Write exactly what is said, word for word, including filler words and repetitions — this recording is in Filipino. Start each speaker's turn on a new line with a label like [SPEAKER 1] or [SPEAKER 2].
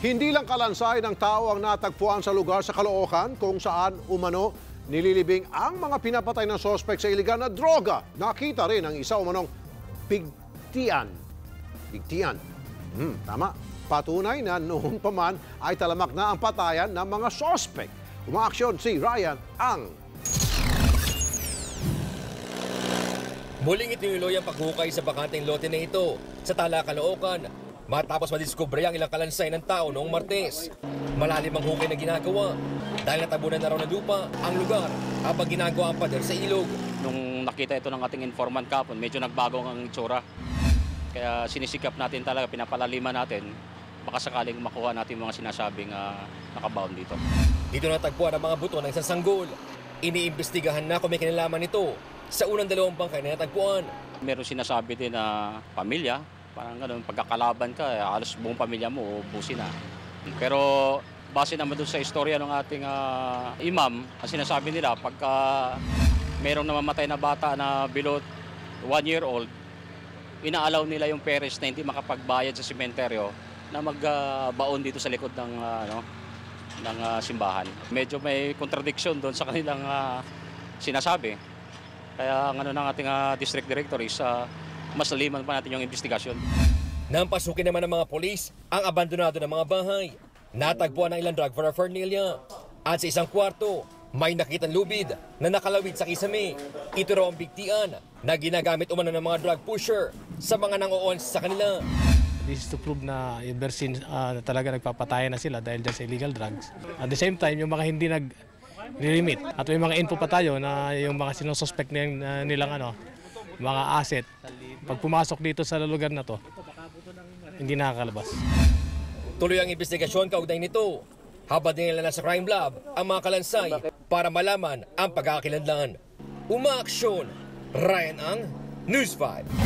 [SPEAKER 1] Hindi lang kalansay ng tao ang natagpuan sa lugar sa Caloocan kung saan umano nililibing ang mga pinapatay ng sospek sa iligal na droga. Nakita rin ang isa umanong pigtian. Pigtian. Hmm, tama. Patunay na noon pa man ay talamak na ang patayan ng mga sospek. Umaaksyon si Ryan Ang.
[SPEAKER 2] Muling itinuloy ang paghukay sa bakanteng lote na ito sa Tala, Caloocan matapos madiskubre ang ilang kalansay ng tao noong Martes. Malalim ang hukay na ginagawa dahil natabunan na raw ng lupa ang lugar habang ginagawa ang pader sa ilog.
[SPEAKER 3] Nung nakita ito ng ating informant kapon, medyo nagbago ang itsura. Kaya sinisikap natin talaga, pinapalaliman natin, baka sakaling makuha natin mga sinasabing uh, nakabound dito.
[SPEAKER 2] Dito natagpuan ang mga buto ng isang sanggol. Iniimbestigahan na kung may kinalaman nito sa unang dalawang bangkay na natagpuan.
[SPEAKER 3] Meron sinasabi din na pamilya, parang ganun, pagkakalaban ka, halos buong pamilya mo, ubusin na. Pero base naman doon sa istorya ng ating uh, imam, ang sinasabi nila, pagka merong namamatay na bata na below one year old, inaalaw nila yung parents na hindi makapagbayad sa sementeryo na magbaon uh, dito sa likod ng, uh, ano, ng uh, simbahan. Medyo may contradiction doon sa kanilang uh, sinasabi. Kaya ang ano ng ating uh, district director is uh, mas laliman pa natin yung investigasyon.
[SPEAKER 2] Nampasukin naman ng mga polis ang abandonado ng mga bahay. Natagpuan ang ilang drug paraphernalia. At sa isang kwarto, may nakitang lubid na nakalawid sa kisame. Ito raw ang bigtian na ginagamit umano ng mga drug pusher sa mga nangoon sa kanila.
[SPEAKER 4] This is to prove na yung Bersin uh, talaga nagpapatayan na sila dahil dyan sa illegal drugs. At the same time, yung mga hindi nag-remit. At may mga info pa tayo na yung mga sinususpect nilang, uh, nilang ano, mga asset, pag pumasok dito sa lugar na to, hindi nakakalabas.
[SPEAKER 2] Tuloy ang investigasyon kaugnay nito. Habang din nila sa crime lab ang mga kalansay para malaman ang pagkakakilanlan. Umaaksyon, Ryan Ang, News five.